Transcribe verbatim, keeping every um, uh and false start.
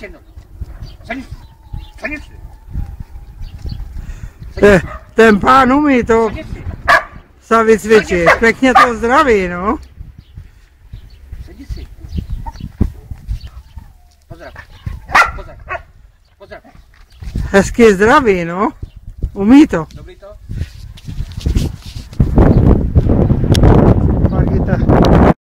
jednou. Sedni si. Sedni si. Te, ten pán umí to sa vycvičit. Pěkně to zdraví, no. Sedni si. Pozdrav. Pozdrav. Pozdrav. Hezky zdraví, no. Umí to. Dobrý to.